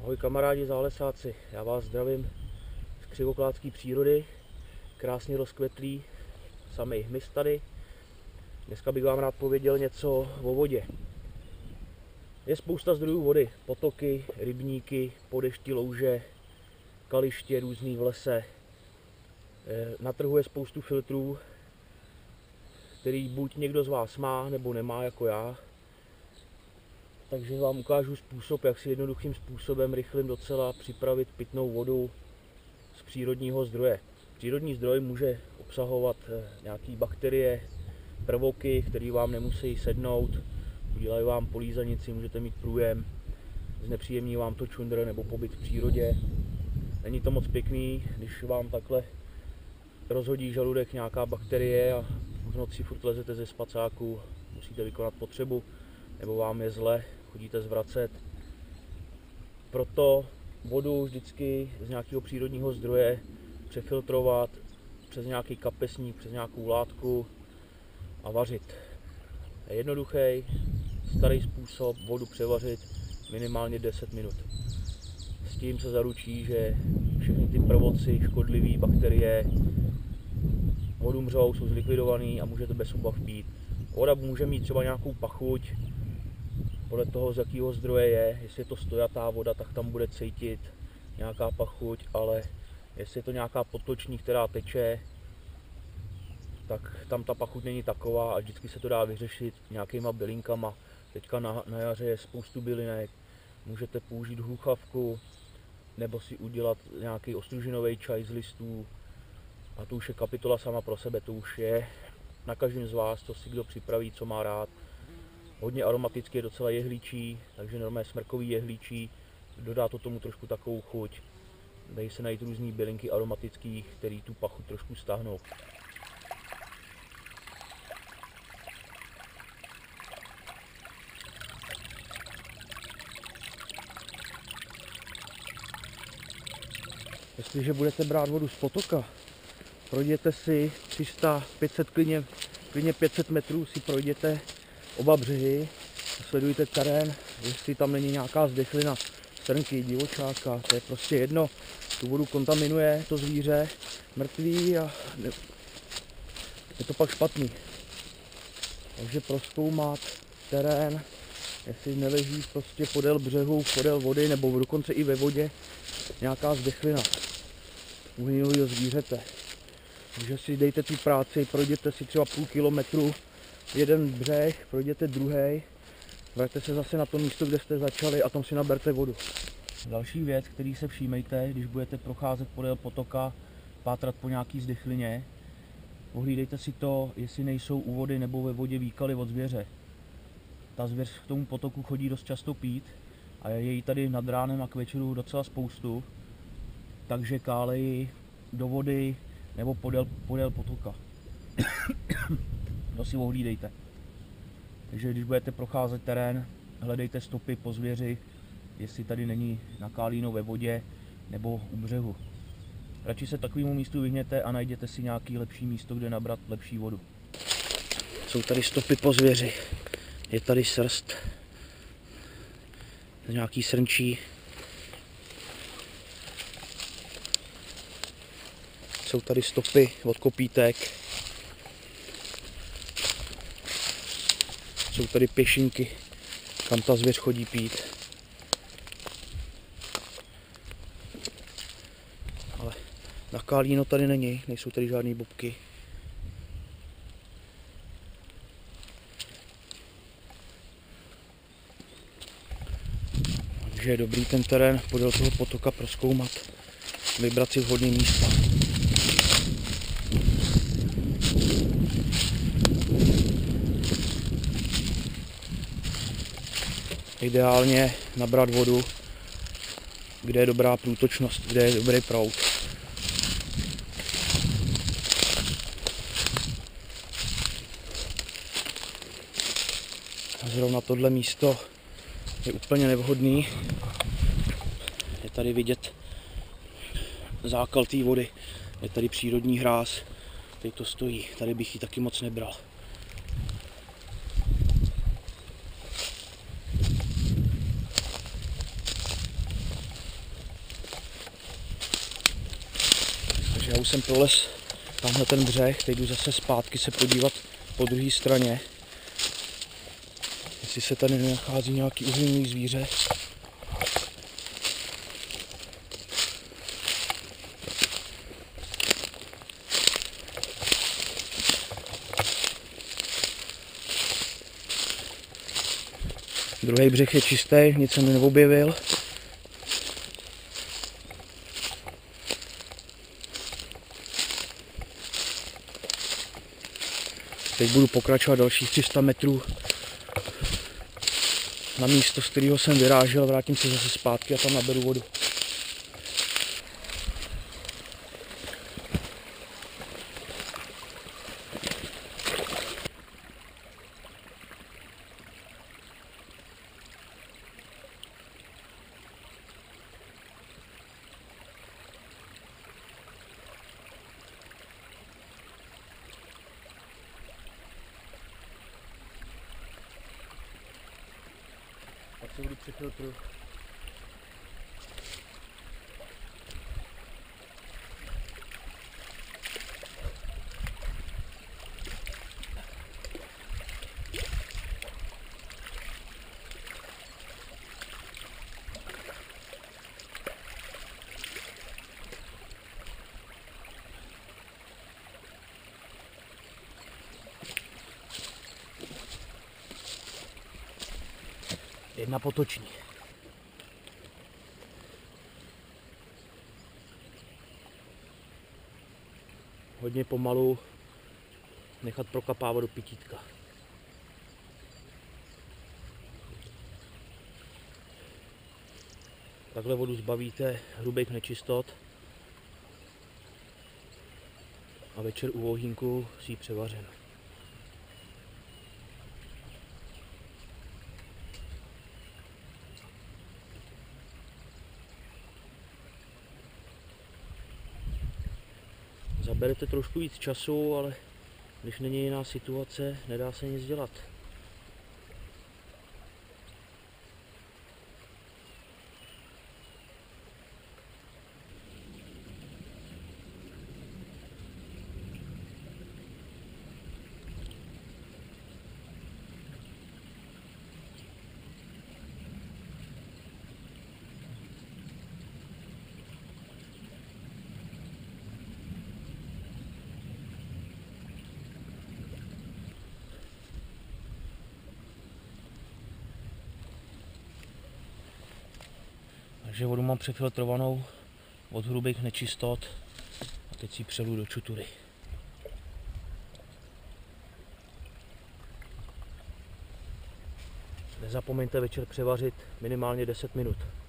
Ahoj kamarádi zálesáci, já vás zdravím z křivoklátské přírody, krásně rozkvetlý, samý hmyz tady. Dneska bych vám rád pověděl něco o vodě. Je spousta zdrojů vody, potoky, rybníky, po dešti louže, kaliště různý v lese. Na trhu je spoustu filtrů, který buď někdo z vás má, nebo nemá jako já. Takže vám ukážu způsob, jak si jednoduchým způsobem, rychlým docela, připravit pitnou vodu z přírodního zdroje. Přírodní zdroj může obsahovat nějaké bakterie, prvoky, které vám nemusí sednout, udělají vám polízanici, můžete mít průjem, znepříjemní vám to čundr nebo pobyt v přírodě. Není to moc pěkný, když vám takhle rozhodí žaludek nějaká bakterie a v noci furt lezete ze spacáku, musíte vykonat potřebu, nebo vám je zle, chodíte zvracet. Proto vodu vždycky z nějakého přírodního zdroje přefiltrovat přes nějaký kapesník, přes nějakou látku a vařit. Je jednoduchý, starý způsob vodu převařit minimálně 10 minut. S tím se zaručí, že všechny ty prvoci, škodlivé bakterie odumřou, jsou zlikvidovaný a můžete bez obav pít. Voda může mít třeba nějakou pachuť, podle toho, z jakého zdroje je. Jestli je to stojatá voda, tak tam bude cítit nějaká pachuť, ale jestli je to nějaká potoční, která teče, tak tam ta pachuť není taková a vždycky se to dá vyřešit nějakýma bylinkama. Teďka na jaře je spoustu bylinek, můžete použít hluchavku nebo si udělat nějaký ostružinový čaj z listů a to už je kapitola sama pro sebe, to už je na každém z vás, co si kdo připraví, co má rád. Hodně aromatický, je docela jehličí, takže normálně smrkový jehličí, dodá to tomu trošku takovou chuť. Dají se najít různý bylinky aromatický, které tu pachuť trošku stáhnou. Jestliže budete brát vodu z potoka, projděte si 300, 500, klidně 500 metrů si projděte oba břehy, sledujte terén, jestli tam není nějaká zdechlina, srnky, divočáka, to je prostě jedno, tu vodu kontaminuje to zvíře, mrtvý a je to pak špatný. Takže prozkoumat terén, jestli neleží prostě podél břehu, podél vody nebo dokonce i ve vodě nějaká zdechlina uhynulého zvířete. Takže si dejte tu práci, projděte si třeba půl kilometru, jeden břeh, projděte druhý, vraťte se zase na to místo, kde jste začali a tam si naberte vodu. Další věc, který se všímejte, když budete procházet podél potoka, pátrat po nějaký zdechlině, pohlídejte si to, jestli nejsou u vody nebo ve vodě výkaly od zvěře. Ta zvěř k tomu potoku chodí dost často pít a je jí tady nad ránem a k večeru docela spoustu, takže kálejí do vody nebo podél potoka. To si ohlídejte. Takže když budete procházet terén, hledejte stopy po zvěři, jestli tady není nakálíno ve vodě nebo u břehu. Radši se takovému místu vyhněte a najděte si nějaké lepší místo, kde nabrat lepší vodu. Jsou tady stopy po zvěři. Je tady srst. Nějaký srnčí. Jsou tady stopy od kopítek. Jsou tady pěšinky, kam ta zvěř chodí pít. Ale nakálíno tady není, nejsou tady žádné bobky. Takže je dobrý ten terén podél toho potoka prozkoumat, vybrat si vhodné místa. Ideálně nabrat vodu, kde je dobrá průtočnost, kde je dobrý proud. Zrovna tohle místo je úplně nevhodný. Je tady vidět zákal té vody, je tady přírodní hráz, tady to stojí, tady bych ji taky moc nebral. už jsem prolez tamhle ten břeh, teď jdu zase zpátky se podívat po druhé straně, jestli se tady nenachází nějaký uhlíný zvíře. Druhý břeh je čistý, nic jsem neobjevil. Teď budu pokračovat dalších 300 metrů na místo, z kterého jsem vyrážel, vrátím se zase zpátky a tam naberu vodu. Pak se budu přefiltrovat. Jedna potoční. Hodně pomalu nechat prokapávat do pitítka. Takhle vodu zbavíte hrubých nečistot a večer u ohýnku si ji převařen. Zaberete trošku víc času, ale když není jiná situace, nedá se nic dělat. Takže vodu mám přefiltrovanou od hrubých nečistot a teď si ji přelu do čutury. Nezapomeňte večer převařit minimálně 10 minut.